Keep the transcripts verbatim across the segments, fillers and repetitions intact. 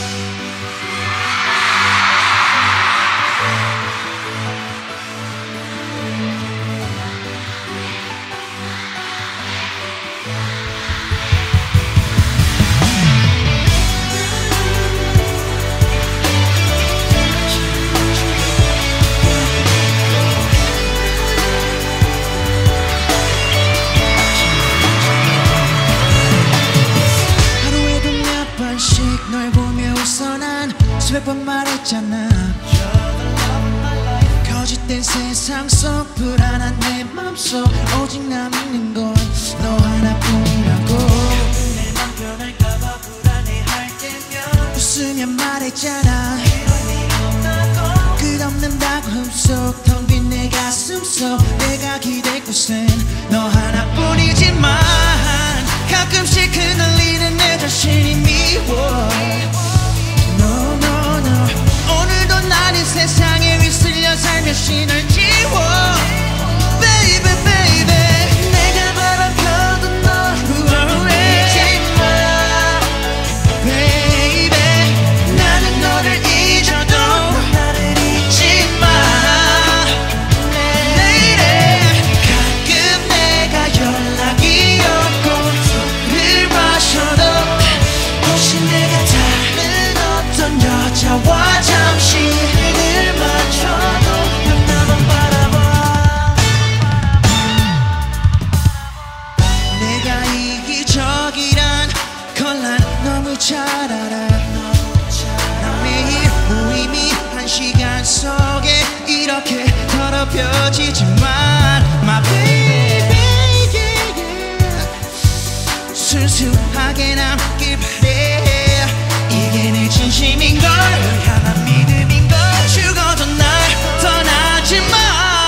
널 보며 웃어 난 수백 번 말했잖아. 거짓된 세상 속 불안한 내 맘속 오직 남는 건 너 하나뿐이라고. 내맘 변할까봐 불안해할 때면 웃으며 말했잖아. 끝없는 다음 속 텅 빈 내 가슴 속 내가 기댈 곳엔 너 하나뿐이지만 가끔씩 흔들리는 내 자신이 미워. No no no 오늘도 나는 세상에 휩쓸려 살며시 널 지워. Baby baby 내가 바라봐도 널 후회하지마. Baby 나는 너를 잊어도 나를 잊지마. 내일에 가끔 내가 연락이 없고 술을 마셔도 혹시 내가 다른 어떤 여자와 잠시 눈을 맞춰도 넌 나만 바라봐. 내가 이기적이란 걸 난 너무 잘 알아. 난 매일 무의미한 시간 속에 이렇게 더럽혀지지만 My baby yeah, yeah. 순수하게 남길 바래. 이게 내 진심인걸 널 향한 믿음인걸. 죽어도 날 떠나지마.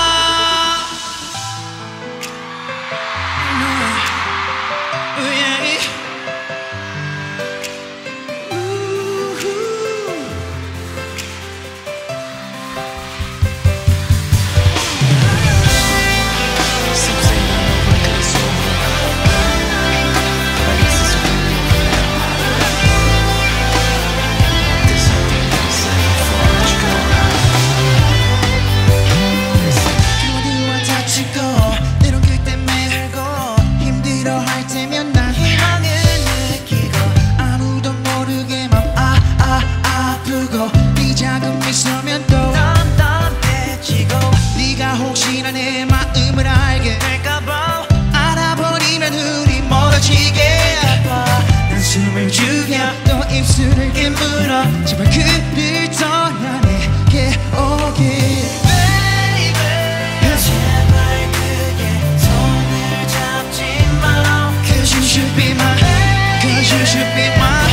혹시나 내 마음을 알게 될까봐 알아버리면 우리 멀어지게 난 숨을 죽여 또 입술을 깨물어 제발 그를 떠나내게 오길. Baby 제발 그게 손을 잡지 마. Cause you should be my Cause you should be my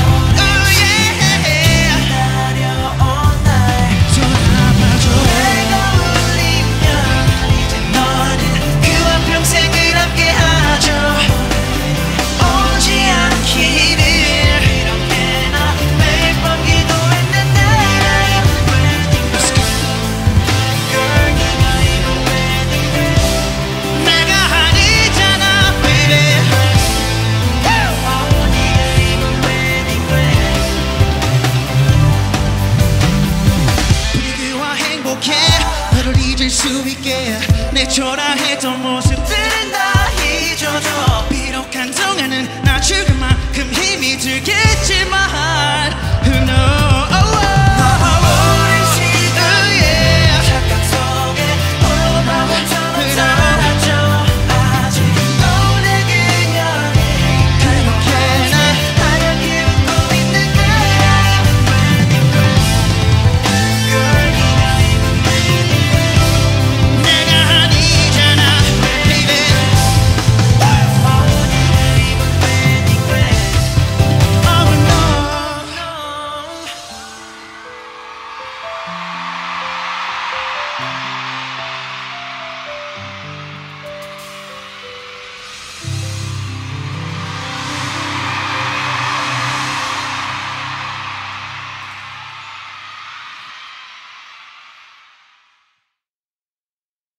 너를 잊을 수 있게 내 초라했던 모습들은 다 잊어줘. 비록 한동안은 나 죽을 만큼 힘이 들겠지만